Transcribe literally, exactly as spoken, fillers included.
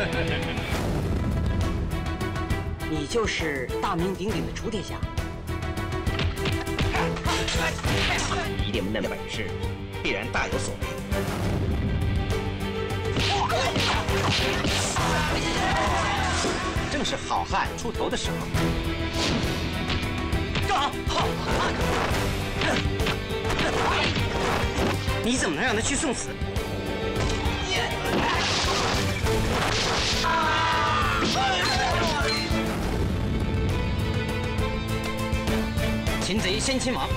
你就是大名鼎鼎的楚铁侠。 一定那本事，必然大有所为。正是好汉出头的时候。 干！你怎么能让他去送死？擒贼先擒王。